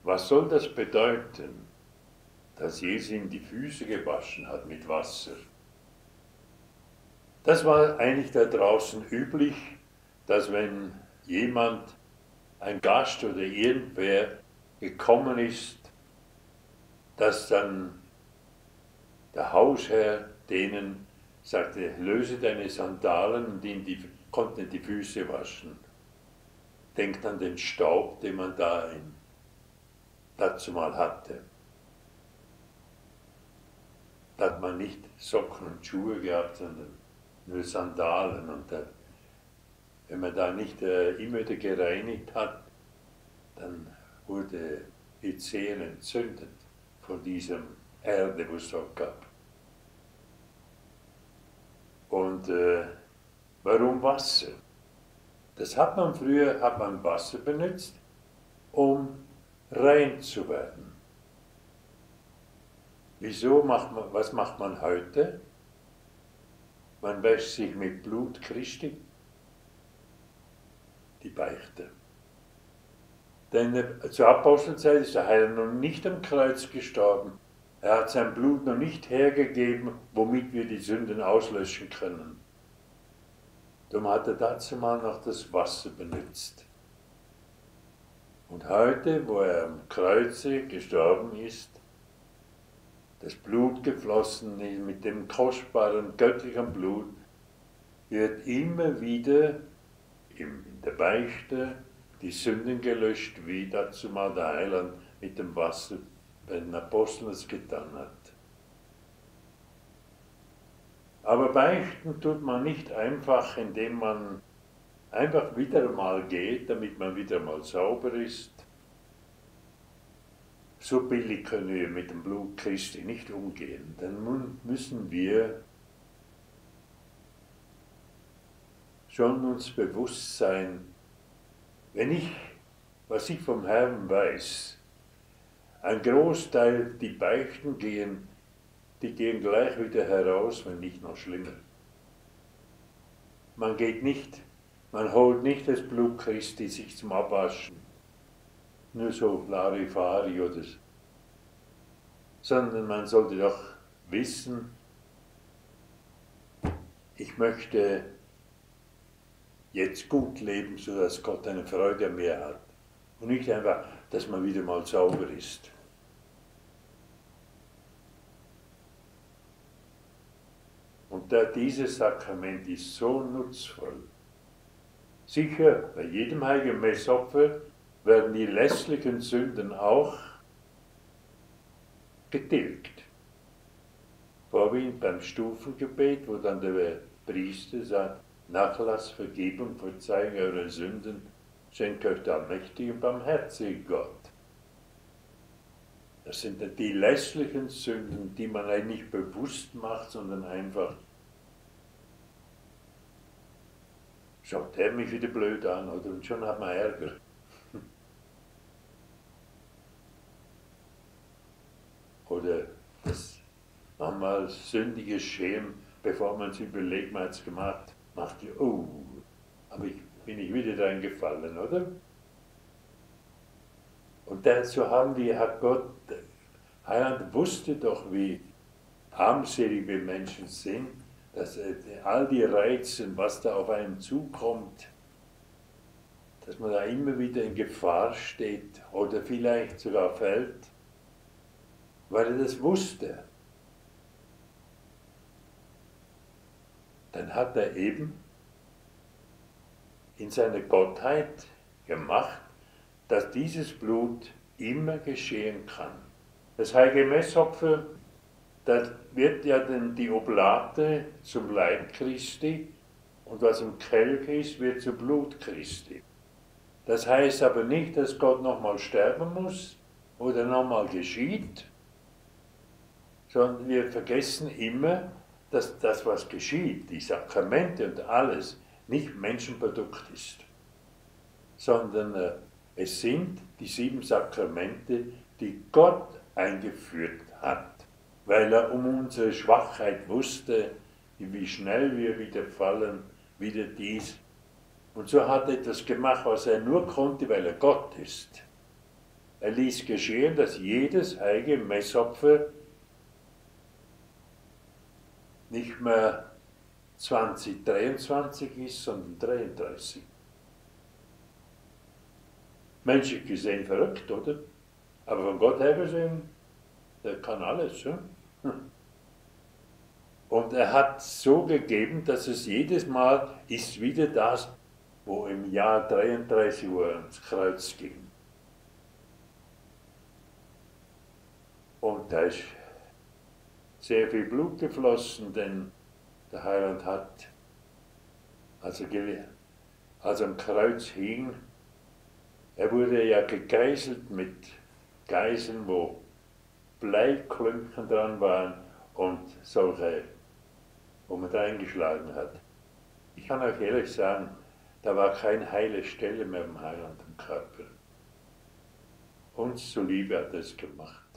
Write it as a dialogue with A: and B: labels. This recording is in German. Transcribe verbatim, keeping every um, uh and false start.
A: Was soll das bedeuten, dass Jesus ihm die Füße gewaschen hat mit Wasser? Das war eigentlich da draußen üblich, dass wenn jemand, ein Gast oder irgendwer gekommen ist, dass dann der Hausherr denen sagte, löse deine Sandalen und ihnen die, konnten die Füße waschen. Denkt an den Staub, den man da in, dazu mal hatte. Da hat man nicht Socken und Schuhe gehabt, sondern nur Sandalen. Und da, wenn man da nicht äh, immer wieder gereinigt hat, dann wurde die Zehen entzündet von diesem Erde, wo es dort gab. Und äh, warum Wasser? Das hat man früher, hat man Wasser benutzt, um rein zu werden. Wieso macht man, was macht man heute? Man wäscht sich mit Blut Christi, die Beichte. Denn äh, zur Apostelzeit ist der Heiland noch nicht am Kreuz gestorben. Er hat sein Blut noch nicht hergegeben, womit wir die Sünden auslöschen können. Darum hat er dazu mal noch das Wasser benutzt. Und heute, wo er am Kreuze gestorben ist, das Blut geflossen ist mit dem kostbaren göttlichen Blut, wird immer wieder in der Beichte die Sünden gelöscht, wie dazu mal der Heiland mit dem Wasser bei den Aposteln es getan hat. Aber beichten tut man nicht einfach, indem man einfach wieder mal geht, damit man wieder mal sauber ist. So billig können wir mit dem Blut Christi nicht umgehen. Dann müssen wir schon uns bewusst sein, wenn ich, was ich vom Herrn weiß, ein Großteil, die beichten gehen, die gehen gleich wieder heraus, wenn nicht noch schlimmer. Man geht nicht, man holt nicht das Blut Christi sich zum Abwaschen, nur so Larifari oder so, sondern man sollte doch wissen, ich möchte jetzt gut leben, sodass Gott eine Freude an mir hat. Und nicht einfach, dass man wieder mal sauber ist. Und da dieses Sakrament ist so nutzvoll. Sicher, bei jedem heiligen Messopfer werden die lässlichen Sünden auch getilgt. Vorwiegend beim Stufengebet, wo dann der Priester sagt, Nachlass, Vergebung, Verzeihung eurer Sünden, schenkt euch der allmächtige und barmherzige Gott. Das sind die lässlichen Sünden, die man eigentlich nicht bewusst macht, sondern einfach, schaut der mich wieder blöd an, oder? Und schon hat man Ärger. Oder das manchmal sündige Schämen, bevor man es überlegt, man hat es gemacht, macht ihr, oh, aber ich bin ich wieder reingefallen, oder? Und dazu haben wir, hat Gott, Heiland wusste doch, wie armselig wir Menschen sind, dass all die Reize, was da auf einem zukommt, dass man da immer wieder in Gefahr steht oder vielleicht sogar fällt, weil er das wusste. Dann hat er eben in seiner Gottheit gemacht, dass dieses Blut immer geschehen kann. Das heilige Messopfer, da wird ja dann die Oblate zum Leib Christi und was im Kelch ist, wird zu Blut Christi. Das heißt aber nicht, dass Gott nochmal sterben muss oder nochmal geschieht, sondern wir vergessen immer, dass das, was geschieht, die Sakramente und alles, nicht Menschenprodukt ist, sondern äh, es sind die sieben Sakramente, die Gott eingeführt hat, weil er um unsere Schwachheit wusste, wie schnell wir wieder fallen, wieder dies. Und so hat er etwas gemacht, was er nur konnte, weil er Gott ist. Er ließ geschehen, dass jedes heilige Messopfer nicht mehr zwanzig dreiundzwanzig ist, sondern dreiunddreißig. Menschlich gesehen verrückt, oder? Aber von Gott her gesehen, der kann alles. Ja? Und er hat so gegeben, dass es jedes Mal ist wieder das, wo im Jahr dreiunddreißig Uhr ans Kreuz ging. Und da ist sehr viel Blut geflossen, denn der Heiland hat, als er, als er am Kreuz hing, er wurde ja gegeißelt mit Geiseln, wo Bleiklumpen dran waren und solche, wo man reingeschlagen hat. Ich kann euch ehrlich sagen, da war keine heile Stelle mehr im Heiland im Körper. Uns zuliebe hat er es gemacht.